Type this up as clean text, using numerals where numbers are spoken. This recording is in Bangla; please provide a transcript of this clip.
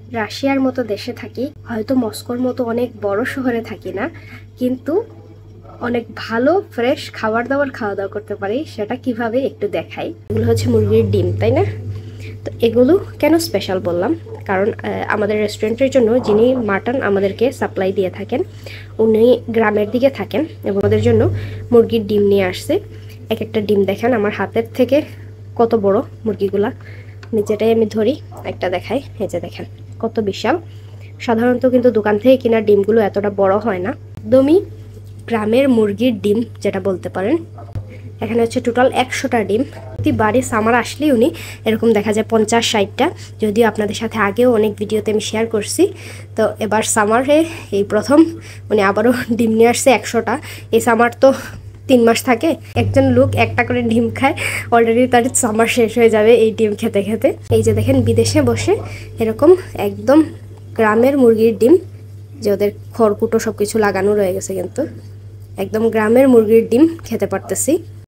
রাশিয়ার মতো দেশে থাকি, হয়তো মস্কোর মতো অনেক বড় শহরে থাকি না, কিন্তু অনেক ভালো ফ্রেশ খাবার দাবার খাওয়া দাওয়া করতে পারি। সেটা কিভাবে একটু দেখাই। এগুলো হচ্ছে মুরগির ডিম, তাই না? তো এগুলো কেন স্পেশাল বললাম, কারণ আমাদের রেস্টুরেন্টের জন্য যিনি মাটন আমাদেরকে সাপ্লাই দিয়ে থাকেন উনি গ্রামের দিকে থাকেন এবং ওদের জন্য মুরগির ডিম নিয়ে আসছে। এক একটা ডিম দেখেন আমার হাতের থেকে কত বড় মুরগিগুলা। নিচেটাই আমি ধরি, একটা দেখাই, এই যে দেখেন কত বিশাল। সাধারণত কিন্তু দোকান থেকে কেনা ডিমগুলো এতটা বড় হয় না, একদমই গ্রামের মুরগির ডিম যেটা বলতে পারেন। এখানে হচ্ছে টোটাল 100টা ডিম। প্রতিবারই সামার আসলেই উনি এরকম দেখা যায় 50-60টা, যদিও আপনাদের সাথে আগেও অনেক ভিডিওতে আমি শেয়ার করছি। তো এবার সামারে এই প্রথম উনি আবারও ডিম নিয়ে আসছে 100টা। এই সামার তো 3 মাস থাকে, একজন লোক একটা করে ডিম খায়, অলরেডি তার সামার শেষ হয়ে যাবে এই ডিম খেতে খেতে। এই যে দেখেন বিদেশে বসে এরকম একদম গ্রামের মুরগির ডিম, যে ওদের খড়কুটো সব কিছু লাগানো রয়ে গেছে, কিন্তু একদম গ্রামের মুরগির ডিম খেতে পারতেছি।